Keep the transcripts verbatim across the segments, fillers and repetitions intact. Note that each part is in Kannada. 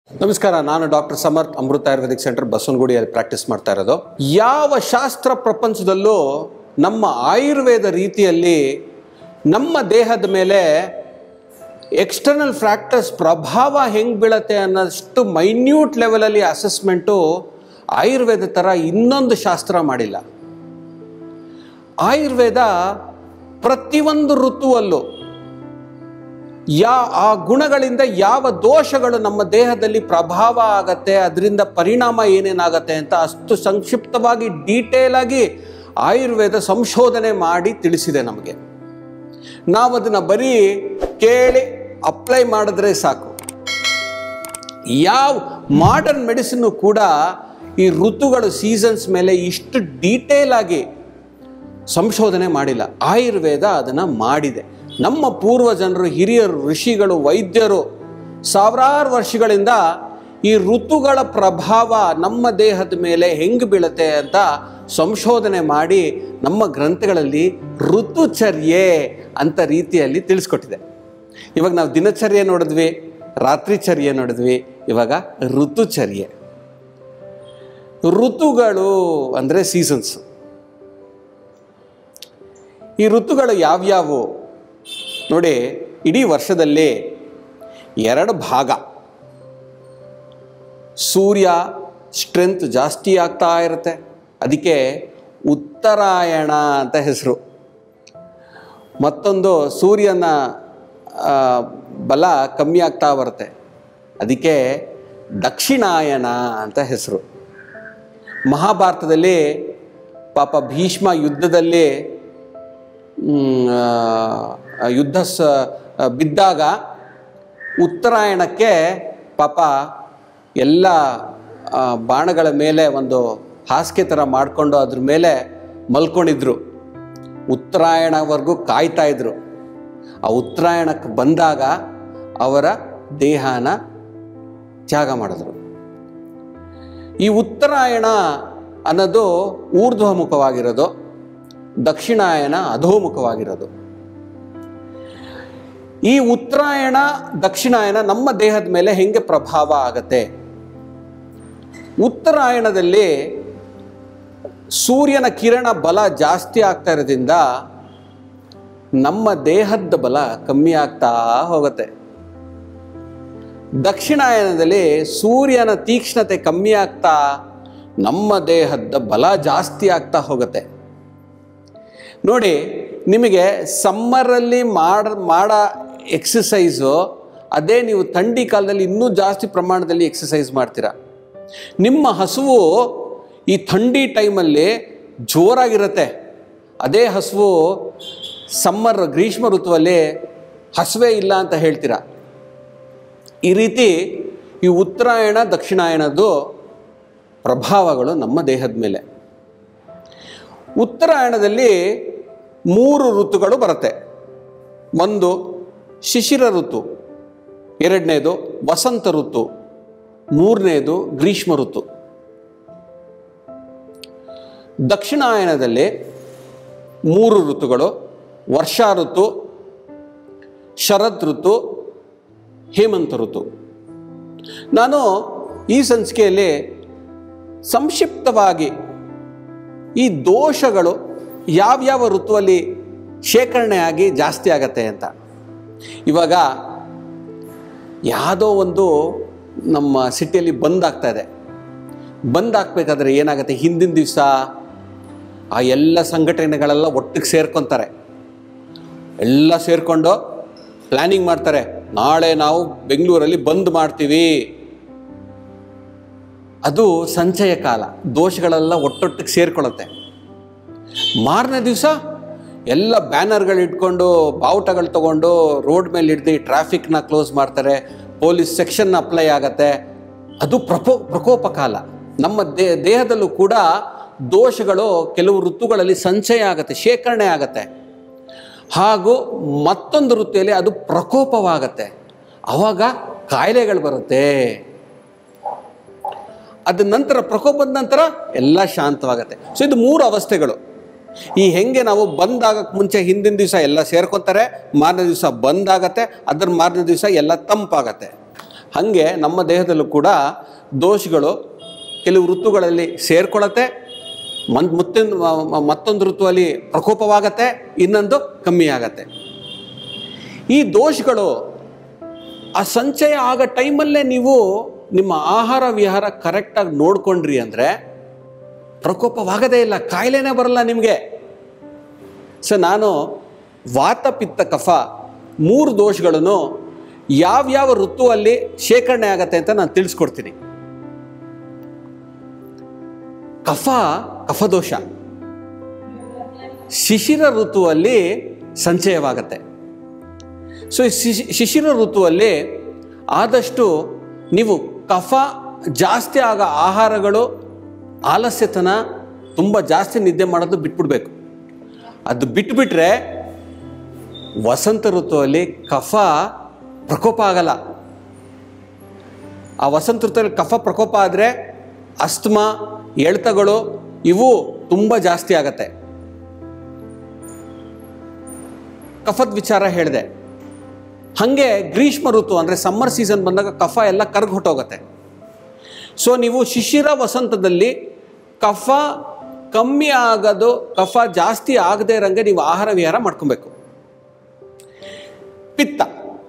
ನಮಸ್ಕಾರ, ನಾನು ಡಾಕ್ಟರ್ ಸಮರ್ಥ್, ಅಮೃತ ಆಯುರ್ವೇದಿಕ್ ಸೆಂಟರ್, ಬಸವನಗುಡಿಯಲ್ಲಿ ಪ್ರಾಕ್ಟೀಸ್ ಮಾಡ್ತಾ ಇರೋದು. ಯಾವ ಶಾಸ್ತ್ರ ಪ್ರಪಂಚದಲ್ಲೂ ನಮ್ಮ ಆಯುರ್ವೇದ ರೀತಿಯಲ್ಲಿ ನಮ್ಮ ದೇಹದ ಮೇಲೆ ಎಕ್ಸ್ಟರ್ನಲ್ ಫ್ಯಾಕ್ಟರ್ಸ್ ಪ್ರಭಾವ ಹೆಂಗೆ ಬೀಳತ್ತೆ ಅನ್ನೋಷ್ಟು ಮೈನ್ಯೂಟ್ ಲೆವೆಲಲ್ಲಿ ಅಸೆಸ್ಮೆಂಟು ಆಯುರ್ವೇದ ಥರ ಇನ್ನೊಂದು ಶಾಸ್ತ್ರ ಮಾಡಿಲ್ಲ. ಆಯುರ್ವೇದ ಪ್ರತಿಯೊಂದು ಋತುವಲ್ಲೂ ಯಾ ಆ ಗುಣಗಳಿಂದ ಯಾವ ದೋಷಗಳು ನಮ್ಮ ದೇಹದಲ್ಲಿ ಪ್ರಭಾವ ಆಗತ್ತೆ, ಅದರಿಂದ ಪರಿಣಾಮ ಏನೇನಾಗತ್ತೆ ಅಂತ ಅಷ್ಟು ಸಂಕ್ಷಿಪ್ತವಾಗಿ ಡೀಟೇಲ್ ಆಗಿ ಆಯುರ್ವೇದ ಸಂಶೋಧನೆ ಮಾಡಿ ತಿಳಿಸಿದೆ ನಮಗೆ. ನಾವು ಅದನ್ನು ಬರೀ ಕೇಳಿ ಅಪ್ಲೈ ಮಾಡಿದ್ರೆ ಸಾಕು. ಯಾವ ಮಾಡರ್ನ್ ಮೆಡಿಸಿನ್ನು ಕೂಡ ಈ ಋತುಗಳು ಸೀಸನ್ಸ್ ಮೇಲೆ ಇಷ್ಟು ಡೀಟೇಲ್ ಆಗಿ ಸಂಶೋಧನೆ ಮಾಡಿಲ್ಲ. ಆಯುರ್ವೇದ ಅದನ್ನು ಮಾಡಿದೆ. ನಮ್ಮ ಪೂರ್ವಜನರು, ಹಿರಿಯರು, ಋಷಿಗಳು, ವೈದ್ಯರು ಸಾವಿರಾರು ವರ್ಷಗಳಿಂದ ಈ ಋತುಗಳ ಪ್ರಭಾವ ನಮ್ಮ ದೇಹದ ಮೇಲೆ ಹೆಂಗೆ ಬೀಳುತ್ತೆ ಅಂತ ಸಂಶೋಧನೆ ಮಾಡಿ ನಮ್ಮ ಗ್ರಂಥಗಳಲ್ಲಿ ಋತುಚರ್ಯೆ ಅಂತ ರೀತಿಯಲ್ಲಿ ತಿಳಿಸ್ಕೊಟ್ಟಿದೆ. ಇವಾಗ ನಾವು ದಿನಚರ್ಯೆ ನೋಡಿದ್ವಿ, ರಾತ್ರಿಚರ್ಯೆ ನೋಡಿದ್ವಿ, ಇವಾಗ ಋತುಚರ್ಯೆ. ಋತುಗಳು ಅಂದರೆ ಸೀಸನ್ಸ್. ಈ ಋತುಗಳು ಯಾವ್ಯಾವು ನೋಡಿ, ಇಡೀ ವರ್ಷದಲ್ಲಿ ಎರಡು ಭಾಗ. ಸೂರ್ಯ ಸ್ಟ್ರೆಂತ್ ಜಾಸ್ತಿ ಆಗ್ತಾ ಇರುತ್ತೆ, ಅದಕ್ಕೆ ಉತ್ತರಾಯಣ ಅಂತ ಹೆಸರು. ಮತ್ತೊಂದು ಸೂರ್ಯನ ಬಲ ಕಮ್ಮಿ ಆಗ್ತಾ ಬರುತ್ತೆ, ಅದಕ್ಕೆ ದಕ್ಷಿಣಾಯನ ಅಂತ ಹೆಸರು. ಮಹಾಭಾರತದಲ್ಲಿ ಪಾಪ ಭೀಷ್ಮ ಯುದ್ಧದಲ್ಲಿ ಯುದ್ಧ ಸ ಬಿದ್ದಾಗ ಉತ್ತರಾಯಣಕ್ಕೆ ಪಾಪ ಎಲ್ಲ ಬಾಣಗಳ ಮೇಲೆ ಒಂದು ಹಾಸಿಗೆ ಥರ ಮಾಡಿಕೊಂಡು ಅದ್ರ ಮೇಲೆ ಮಲ್ಕೊಂಡಿದ್ರು. ಉತ್ತರಾಯಣವರೆಗೂ ಕಾಯ್ತಾ ಇದ್ರು. ಆ ಉತ್ತರಾಯಣಕ್ಕೆ ಬಂದಾಗ ಅವರ ದೇಹನ ತ್ಯಾಗ ಮಾಡಿದ್ರು. ಈ ಉತ್ತರಾಯಣ ಅನ್ನೋದು ಊರ್ಧ್ವಮುಖವಾಗಿರೋದು, ದಕ್ಷಿಣಾಯನ ಅಧೋಮುಖವಾಗಿರೋದು. ಈ ಉತ್ತರಾಯಣ ದಕ್ಷಿಣಾಯನ ನಮ್ಮ ದೇಹದ ಮೇಲೆ ಹೆಂಗೆ ಪ್ರಭಾವ ಆಗತ್ತೆ? ಉತ್ತರಾಯಣದಲ್ಲಿ ಸೂರ್ಯನ ಕಿರಣ ಬಲ ಜಾಸ್ತಿ ಆಗ್ತಾ ಇರೋದ್ರಿಂದ ನಮ್ಮ ದೇಹದ ಬಲ ಕಮ್ಮಿ ಆಗ್ತಾ ಹೋಗುತ್ತೆ. ದಕ್ಷಿಣಾಯನದಲ್ಲಿ ಸೂರ್ಯನ ತೀಕ್ಷ್ಣತೆ ಕಮ್ಮಿ ಆಗ್ತಾ ನಮ್ಮ ದೇಹದ ಬಲ ಜಾಸ್ತಿ ಆಗ್ತಾ ಹೋಗುತ್ತೆ. ನೋಡಿ, ನಿಮಗೆ ಸಮ್ಮರಲ್ಲಿ ಮಾಡ ಮಾಡ ಎಕ್ಸಸೈಸು ಅದೇ ನೀವು ಥಂಡಿ ಕಾಲದಲ್ಲಿ ಇನ್ನೂ ಜಾಸ್ತಿ ಪ್ರಮಾಣದಲ್ಲಿ ಎಕ್ಸಸೈಸ್ ಮಾಡ್ತೀರಾ. ನಿಮ್ಮ ಹಸುವು ಈ ಥಂಡಿ ಟೈಮಲ್ಲಿ ಜೋರಾಗಿರುತ್ತೆ, ಅದೇ ಹಸುವು ಸಮ್ಮರ್ ಗ್ರೀಷ್ಮ ಋತುವಲ್ಲಿ ಹಸುವೇ ಇಲ್ಲ ಅಂತ ಹೇಳ್ತೀರಾ. ಈ ರೀತಿ ಈ ಉತ್ತರಾಯಣ ದಕ್ಷಿಣಾಯಣದ್ದು ಪ್ರಭಾವಗಳು ನಮ್ಮ ದೇಹದ ಮೇಲೆ. ಉತ್ತರಾಯಣದಲ್ಲಿ ಮೂರು ಋತುಗಳು ಬರುತ್ತೆ. ಒಂದು ಶಿಶಿರ ಋತು, ಎರಡನೇದು ವಸಂತ ಋತು, ಮೂರನೇದು ಗ್ರೀಷ್ಮ ಋತು. ದಕ್ಷಿಣಾಯನದಲ್ಲಿ ಮೂರು ಋತುಗಳು: ವರ್ಷಾ ಋತು, ಶರತ್ ಋತು, ಹೇಮಂತ ಋತು. ನಾನು ಈ ಸಂಚಿಕೆಯಲ್ಲಿ ಸಂಕ್ಷಿಪ್ತವಾಗಿ ಈ ದೋಷಗಳು ಯಾವ್ಯಾವ ಋತುವಲ್ಲಿ ಶೇಖರಣೆ ಆಗಿ ಜಾಸ್ತಿ ಆಗತ್ತೆ ಅಂತ. ಇವಾಗ ಯಾವುದೋ ಒಂದು ನಮ್ಮ ಸಿಟಿಯಲ್ಲಿ ಬಂದ್ ಆಗ್ತಾ ಇದೆ. ಬಂದ್ ಹಾಕ್ಬೇಕಾದ್ರೆ ಏನಾಗುತ್ತೆ, ಹಿಂದಿನ ದಿವಸ ಆ ಎಲ್ಲ ಸಂಘಟನೆಗಳೆಲ್ಲ ಒಟ್ಟಿಗೆ ಸೇರ್ಕೊತಾರೆ. ಎಲ್ಲ ಸೇರಿಕೊಂಡು ಪ್ಲ್ಯಾನಿಂಗ್ ಮಾಡ್ತಾರೆ, ನಾಳೆ ನಾವು ಬೆಂಗಳೂರಲ್ಲಿ ಬಂದ್ ಮಾಡ್ತೀವಿ. ಅದು ಸಂಚಯ ಕಾಲ, ದೋಷಗಳೆಲ್ಲ ಒಟ್ಟೊಟ್ಟಿಗೆ ಸೇರ್ಕೊಳ್ಳುತ್ತೆ. ಮಾರನೇ ದಿವಸ ಎಲ್ಲ ಬ್ಯಾನರ್ಗಳು ಇಟ್ಕೊಂಡು ಬಾವುಟಗಳು ತೊಗೊಂಡು ರೋಡ್ ಮೇಲೆ ಹಿಡ್ದು ಟ್ರಾಫಿಕ್ನ ಕ್ಲೋಸ್ ಮಾಡ್ತಾರೆ, ಪೊಲೀಸ್ ಸೆಕ್ಷನ್ ಅಪ್ಲೈ ಆಗತ್ತೆ. ಅದು ಪ್ರಕೋ ಪ್ರಕೋಪ ಕಾಲ. ನಮ್ಮ ದೇ ದೇಹದಲ್ಲೂ ಕೂಡ ದೋಷಗಳು ಕೆಲವು ಋತುಗಳಲ್ಲಿ ಸಂಚಯ ಆಗತ್ತೆ, ಶೇಖರಣೆ ಆಗತ್ತೆ. ಹಾಗೂ ಮತ್ತೊಂದು ಋತುಯಲ್ಲಿ ಅದು ಪ್ರಕೋಪವಾಗತ್ತೆ, ಆವಾಗ ಕಾಯಿಲೆಗಳು ಬರುತ್ತೆ. ಅದ ನಂತರ ಪ್ರಕೋಪದ ನಂತರ ಎಲ್ಲ ಶಾಂತವಾಗತ್ತೆ. ಸೊ ಇದು ಮೂರು ಅವಸ್ಥೆಗಳು. ಈ ಹೆಂಗೆ ನಾವು ಬಂದಾಗಕ್ಕೆ ಮುಂಚೆ ಹಿಂದಿನ ದಿವಸ ಎಲ್ಲ ಸೇರ್ಕೊತಾರೆ, ಮಾರನೇ ದಿವಸ ಬಂದಾಗತ್ತೆ, ಅದ್ರ ಮಾರನೇ ದಿವಸ ಎಲ್ಲ ತಂಪಾಗತ್ತೆ. ಹಾಗೆ ನಮ್ಮ ದೇಹದಲ್ಲೂ ಕೂಡ ದೋಷಗಳು ಕೆಲವು ಋತುಗಳಲ್ಲಿ ಸೇರ್ಕೊಳ್ಳುತ್ತೆ, ಮನ್ ಮುತ್ತೊಂದು ಮತ್ತೊಂದು ಋತುವಲ್ಲಿ ಪ್ರಕೋಪವಾಗತ್ತೆ, ಇನ್ನೊಂದು ಕಮ್ಮಿ ಆಗತ್ತೆ. ಈ ದೋಷಗಳು ಆ ಸಂಚಯ ಆಗ ಟೈಮಲ್ಲೇ ನೀವು ನಿಮ್ಮ ಆಹಾರ ವಿಹಾರ ಕರೆಕ್ಟಾಗಿ ನೋಡ್ಕೊಂಡ್ರಿ ಅಂದರೆ ಪ್ರಕೋಪವಾಗದೇ ಇಲ್ಲ, ಕಾಯಿಲೆನೇ ಬರಲ್ಲ ನಿಮಗೆ. ಸೊ ನಾನು ವಾತ ಪಿತ್ತ ಕಫ ಮೂರು ದೋಷಗಳನ್ನು ಯಾವ್ಯಾವ ಋತುವಲ್ಲಿ ಶೇಖರಣೆ ಆಗತ್ತೆ ಅಂತ ನಾನು ತಿಳಿಸ್ಕೊಡ್ತೀನಿ. ಕಫ ಕಫದೋಷ ಶಿಶಿರ ಋತುವಲ್ಲಿ ಸಂಚಯವಾಗತ್ತೆ. ಸೊ ಶಿಶಿ ಶಿಶಿರ ಋತುವಲ್ಲಿ ಆದಷ್ಟು ನೀವು ಕಫ ಜಾಸ್ತಿ ಆಗ ಆಹಾರಗಳು, ಆಲಸ್ಯತನ, ತುಂಬ ಜಾಸ್ತಿ ನಿದ್ದೆ ಮಾಡೋದು ಬಿಟ್ಬಿಡ್ಬೇಕು. ಅದು ಬಿಟ್ಟುಬಿಟ್ರೆ ವಸಂತ ಋತುವಲ್ಲಿ ಕಫ ಪ್ರಕೋಪ ಆಗಲ್ಲ. ಆ ವಸಂತ ಋತುವಲ್ಲಿ ಕಫ ಪ್ರಕೋಪ ಆದರೆ ಅಸ್ತಮಾ, ಎಳ್ತಗಳು ಇವು ತುಂಬ ಜಾಸ್ತಿ ಆಗತ್ತೆ. ಕಫದ ವಿಚಾರ ಹೇಳಿದೆ. ಹಾಗೆ ಗ್ರೀಷ್ಮ ಋತು ಅಂದರೆ ಸಮ್ಮರ್ ಸೀಸನ್ ಬಂದಾಗ ಕಫ ಎಲ್ಲ ಕರ್ಗ್ ಹೊಟ್ಟೋಗುತ್ತೆ. ಸೊ ನೀವು ಶಿಶಿರ ವಸಂತದಲ್ಲಿ ಕಫ ಕಮ್ಮಿ ಆಗೋದು, ಕಫ ಜಾಸ್ತಿ ಆಗದೆ ಇರೋಂಗೆ ನೀವು ಆಹಾರ ವಿಹಾರ ಮಾಡ್ಕೊಬೇಕು. ಪಿತ್ತ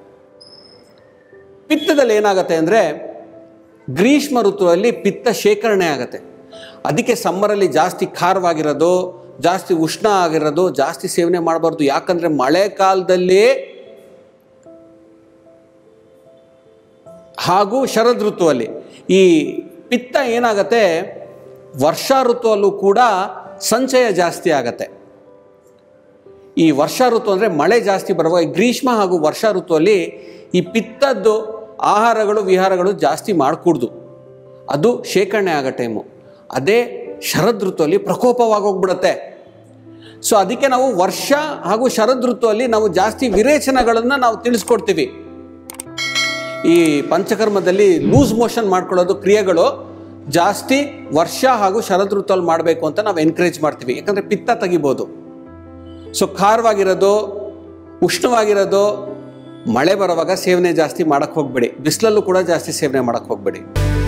ಪಿತ್ತದಲ್ಲಿ ಏನಾಗುತ್ತೆ ಅಂದರೆ ಗ್ರೀಷ್ಮ ಋತುವಲ್ಲಿ ಪಿತ್ತ ಶೇಖರಣೆ ಆಗುತ್ತೆ. ಅದಕ್ಕೆ ಸಮ್ಮರಲ್ಲಿ ಜಾಸ್ತಿ ಖಾರವಾಗಿರೋದು, ಜಾಸ್ತಿ ಉಷ್ಣ ಆಗಿರೋದು ಜಾಸ್ತಿ ಸೇವನೆ ಮಾಡಬಾರ್ದು. ಯಾಕಂದರೆ ಮಳೆಗಾಲದಲ್ಲಿ ಹಾಗೂ ಶರದ್ ಋತುವಲ್ಲಿ ಈ ಪಿತ್ತ ಏನಾಗತ್ತೆ, ವರ್ಷಾ ಋತುವಲ್ಲೂ ಕೂಡ ಸಂಚಯ ಜಾಸ್ತಿ ಆಗತ್ತೆ. ಈ ವರ್ಷಾ ಋತು ಅಂದರೆ ಮಳೆ ಜಾಸ್ತಿ ಬರುವಾಗ ಗ್ರೀಷ್ಮ ಹಾಗೂ ವರ್ಷಾ ಋತುವಲ್ಲಿ ಈ ಪಿತ್ತದ್ದು ಆಹಾರಗಳು ವಿಹಾರಗಳು ಜಾಸ್ತಿ ಮಾಡಕೂಡ್ದು, ಅದು ಶೇಖರಣೆ ಆಗೋ ಟೈಮು. ಅದೇ ಶರದ್ ಋತುವಲ್ಲಿ ಪ್ರಕೋಪವಾಗೋಗ್ಬಿಡುತ್ತೆ. ಸೊ ಅದಕ್ಕೆ ನಾವು ವರ್ಷ ಹಾಗೂ ಶರದ್ ಋತುವಲ್ಲಿ ನಾವು ಜಾಸ್ತಿ ವಿರೇಚನಗಳನ್ನು ನಾವು ತಿಳಿಸ್ಕೊಡ್ತೀವಿ. ಈ ಪಂಚಕರ್ಮದಲ್ಲಿ ಲೂಸ್ ಮೋಷನ್ ಮಾಡ್ಕೊಳ್ಳೋದು ಕ್ರಿಯೆಗಳು ಜಾಸ್ತಿ ವರ್ಷ ಹಾಗೂ ಶರದ್ ಋತುವಲ್ಲಿ ಮಾಡಬೇಕು ಅಂತ ನಾವು ಎನ್ಕರೇಜ್ ಮಾಡ್ತೀವಿ. ಯಾಕಂದರೆ ಪಿತ್ತ ತೆಗಿಬೋದು. ಸೊ ಖಾರವಾಗಿರೋದು, ಉಷ್ಣವಾಗಿರೋದು ಮಳೆ ಬರುವಾಗ ಸೇವನೆ ಜಾಸ್ತಿ ಮಾಡೋಕ್ಕೆ ಹೋಗಬೇಡಿ. ಬಿಸಿಲಲ್ಲೂ ಕೂಡ ಜಾಸ್ತಿ ಸೇವನೆ ಮಾಡೋಕ್ಕೆ ಹೋಗಬೇಡಿ.